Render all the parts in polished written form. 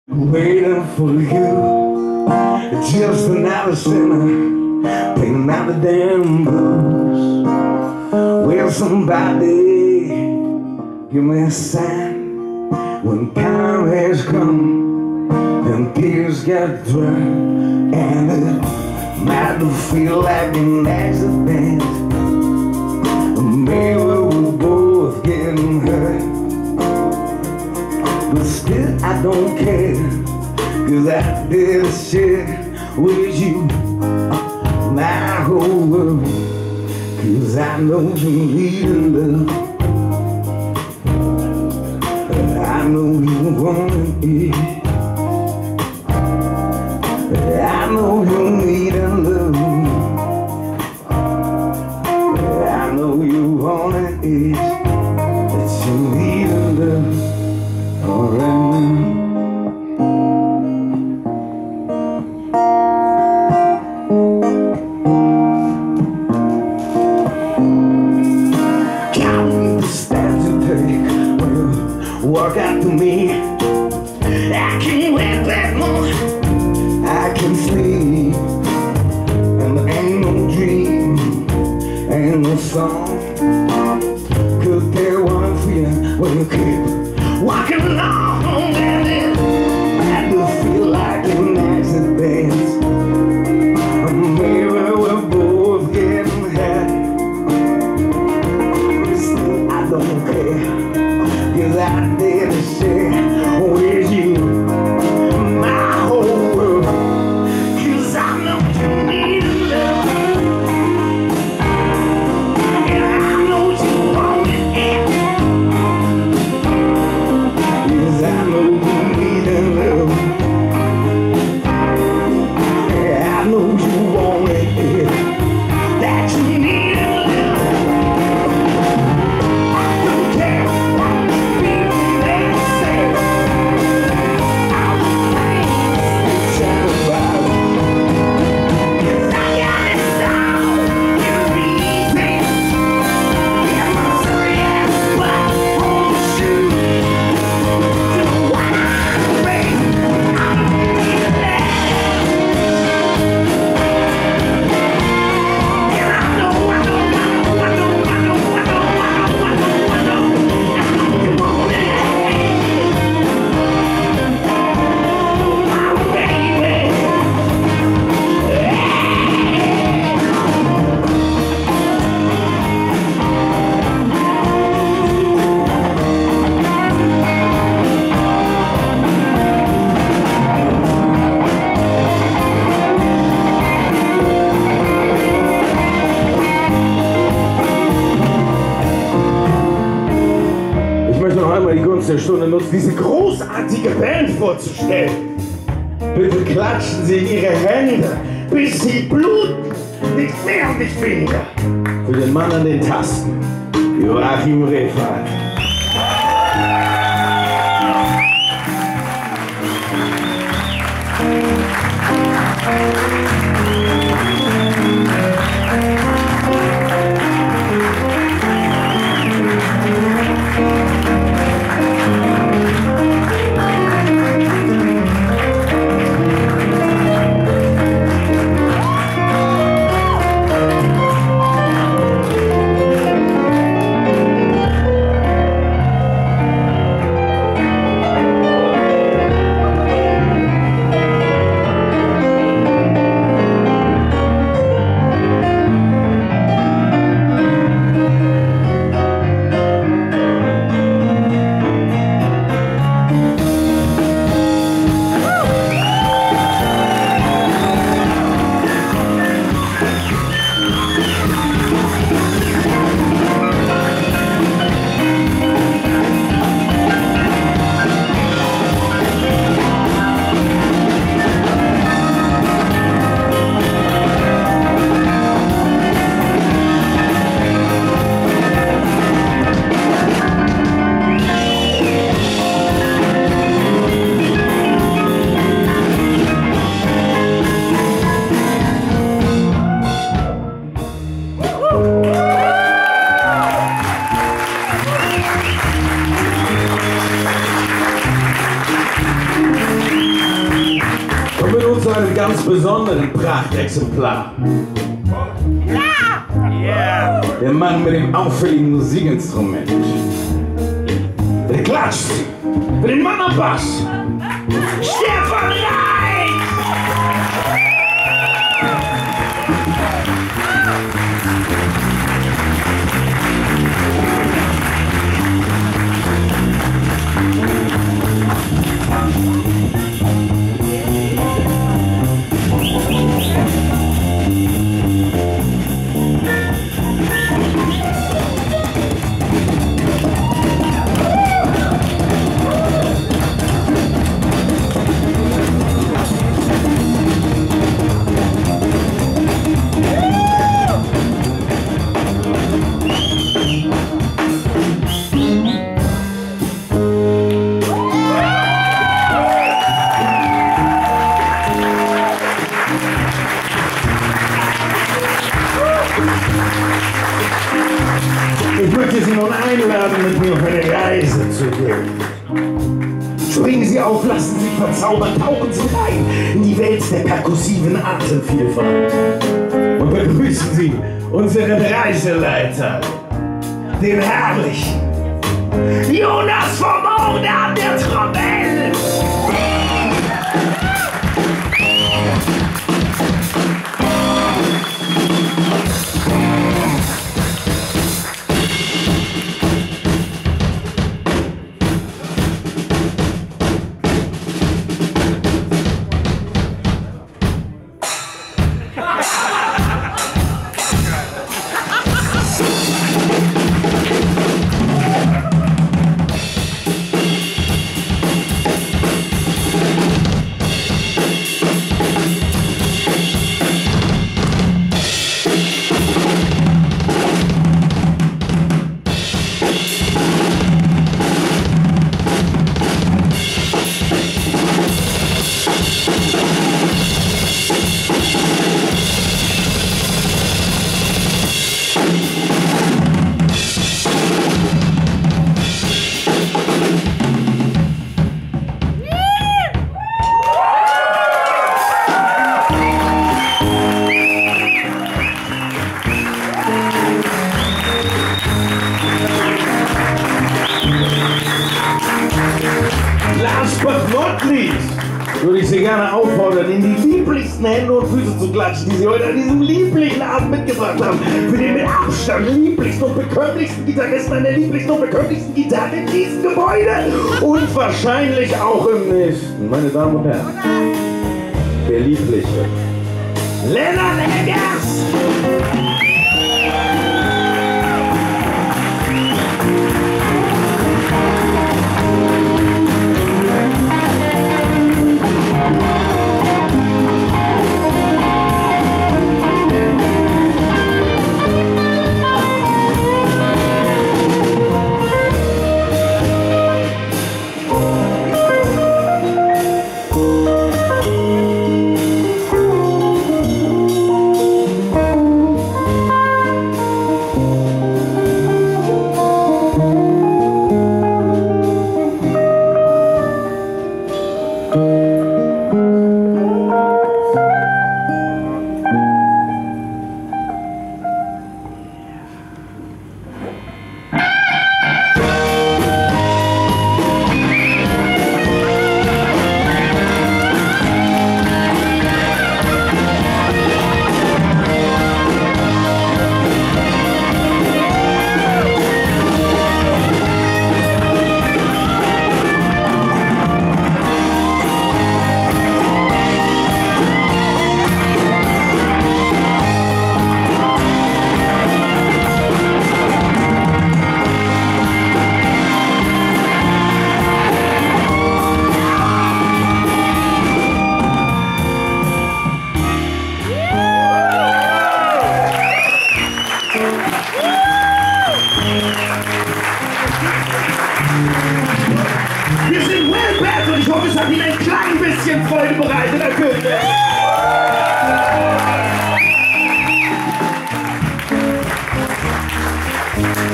Waiting for you, just another sinner, playing out the damn blues. Will somebody give me a sign when time has come and tears get dry, and it might feel like an accident. Maybe we're both getting hurt, but still I don't care, 'cause I did a shit with you, my whole world. 'Cause I know you need love, I know you want it, I know you need love, I know you want it, that you need love. Counting the steps you take when you walk out to me, I can't wait that more, I can sleep, and there ain't no dream, ain't no song could there one for you when you keep walking along, baby. I do feel like an accident. Maybe we're both getting high. Still, I don't care, 'cause I did a shit with you, my whole world. 'Cause I know you need love, and I know you want it. I know you need love, I know you want it, that you need love. I don't care what people say, I'll tell about it, 'cause I got it all in reason. Yeah, my serious butt on the shoe. Ich möchte noch einmal die Gunst der Stunde nutzen, diese großartige Band vorzustellen. Bitte klatschen Sie Ihre Hände, bis sie bluten, nicht mehr und nicht weniger. Für den Mann an den Tasten, Joachim Rehfeld. einem ganz besonderen Prachtexemplar. Yeah. Der Mann mit dem auffälligen Musikinstrument. Der klatscht für den Mann am Bass. Stefan Reich! Ich möchte Sie nun einladen, mit mir auf eine Reise zu gehen. Springen Sie auf, lassen Sie sich verzaubern, tauchen Sie rein in die Welt der perkussiven Atemvielfalt. Und begrüßen Sie unseren Reiseleiter, den herrlichen Jonas vom Orden an der Trommel. Last but not least würde ich Sie gerne auffordern, in die lieblichsten Hände und Füße zu klatschen, die Sie heute an diesem lieblichen Abend mitgebracht haben. Für den mit Abstand lieblichsten und bekömmlichsten Gitarristen an der lieblichsten und bekömmlichsten Gitarre in diesem Gebäude und wahrscheinlich auch im nächsten. Meine Damen und Herren, der liebliche Lennart Eggers! Wir sind Wellback und ich hoffe, es hat Ihnen ein klein bisschen Freude bereitet, Herr König.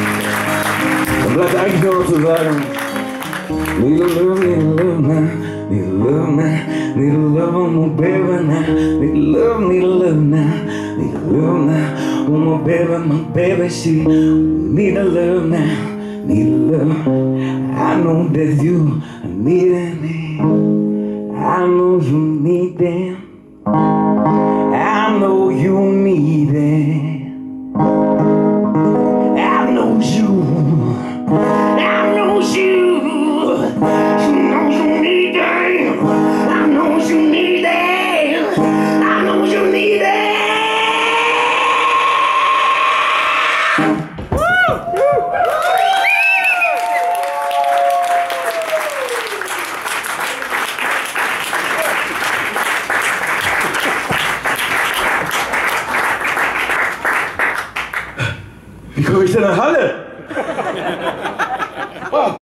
Dann bleibt eigentlich nur noch zu sagen, need love now, need love, oh my baby now, need love now, need love now, oh my baby, she need a love now, need love. I know that you need me, I know you need them, I know you need them. I know you, I know you, you know you need them, I know you need them, I know you need them. Wie komme ich denn nach Halle?